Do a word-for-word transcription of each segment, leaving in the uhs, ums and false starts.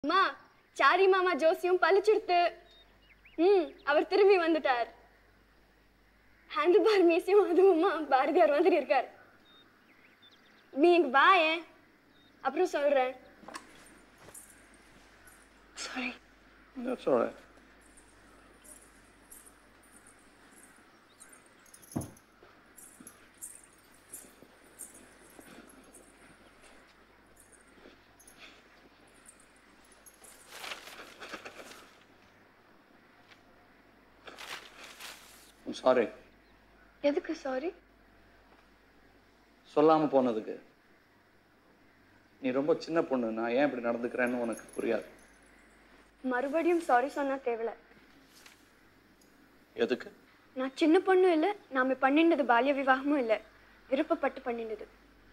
அம்மா சாரி மாமா ஜோசியும் பழிச்சுடுத்து. ம் அவர் திரும்பி வந்துட்டார். ஹேண்டில் பார் மீசியும் அதுவும்மா பாரதியார் வந்துட்டு இருக்கார். நீ இங்க வா ஏன் அப்புறம் சொல்றேன். Sorry. That's all right. I'm sorry. எதுக்கு சாரி? சொல்லாம போனதுக்கு. நீ ரொம்ப சின்ன பொண்ணு, நான் ஏன் இப்படி நடந்துக்கிறேன்னு உனக்கு புரியாது. மறுபடியும் சாரி சொன்னா தேவல. எதுக்கு? நான் சின்ன பொண்ணு இல்ல, நாம பண்ணிண்டது பால்ய விவாகமும் இல்ல, விருப்பப்பட்டு பண்ணிண்டது.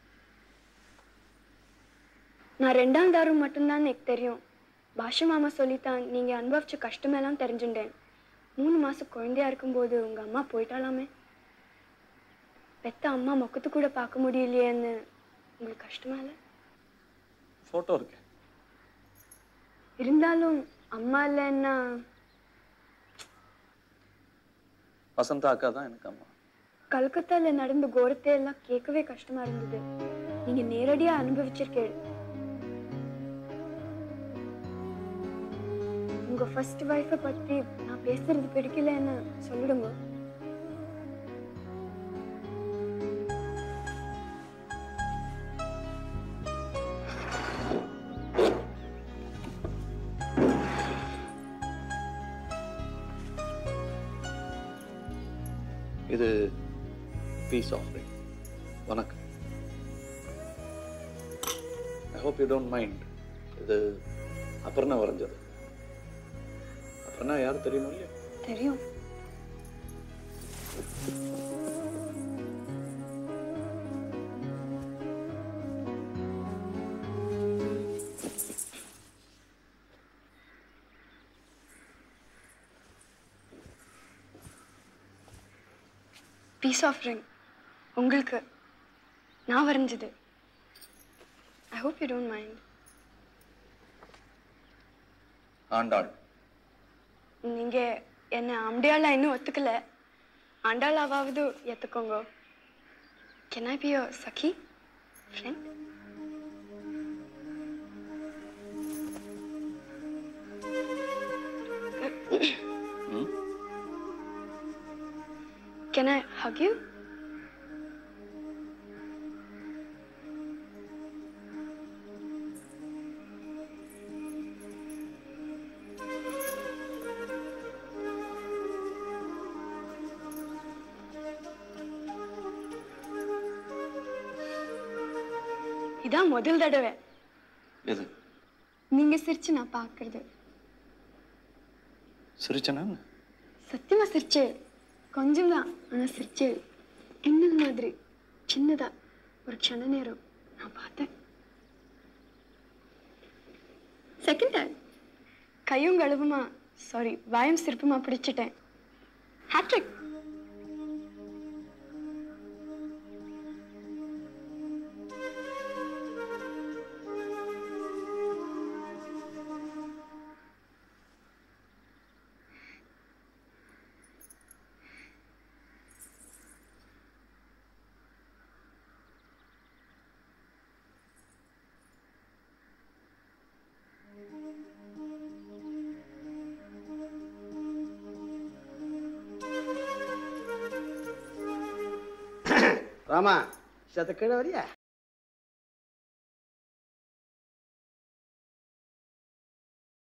நான் ரெண்டாம் தாரம் மட்டும்தான் எனக்கு தெரியும். பாஷா மாமா சொல்லித்தான் நீங்க அனுபவிச்ச கஷ்டமெல்லாம் தெரிஞ்சுட்டேன். மூணு மாசம் குழந்தையா இருக்கும்போது உங்க அம்மா போயிட்டாலாமே. பெத்த அம்மா முகத்து கூட பார்க்க முடியலையேன்னு உங்களுக்கு கஷ்டமா இல்ல? போட்டோ இருக்கு. இருந்தாலும் அம்மா இல்லைன்னா வசந்தா அக்கா தான் எனக்கு அம்மா. கல்கத்தால நடந்த கோரத்தை எல்லாம் கேட்கவே கஷ்டமா இருந்தது. நீங்க நேரடியா அனுபவிச்சிருக்கேன். உங்க ஃபர்ஸ்ட் வைஃபை பத்தி நான் பேசுறது பிடிக்கலன்னு சொல்லிடுங்க. இது பீஸ் ஆஃபரிங். வணக்கம். I hope you don't mind. இது அபர்ணா வரைஞ்சது. அபர்ணா யார் தெரியணும் இல்லையா? தெரியும். பீஸ் ஆஃபரிங் உங்களுக்கு நான் வரைஞ்சது. I hope you don't mind. Andal. நீங்க என்ன ஆம்படியாளா இன்னும் ஒத்துக்கல. ஆண்டாளாவது ஏத்துக்கோங்க. Can I be your sakhi friend? Can I hug you? இதான் முதல் தடவை. எது? நீங்க சிரிச்சு நான் பார்க்கிறது. சிரிச்சனா? சத்தியமா சிரிச்சே. கொஞ்சம் தான், ஆனா சிரிச்சே. என்னது மாதிரி சின்னதா ஒரு க்ஷண நேரம் நான் பார்த்தேன். செகண்ட் டைம் கையும் கழுவுமா சாரி வாயும் சிரிப்புமா பிடிச்சிட்டேன். ஹேட்ரிக். ராமா சத்த கீழே வரியா?